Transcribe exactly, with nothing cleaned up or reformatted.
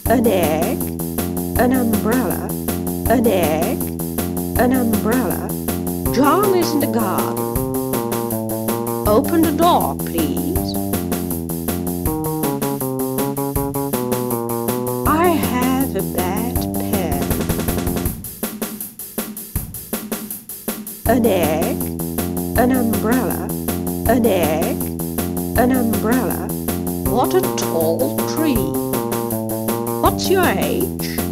An egg, an umbrella, an egg, an umbrella. John is in the garden. Open the door, please. I have a bad pen. An egg, an umbrella, an egg, an umbrella. What a tall tree. What's your age?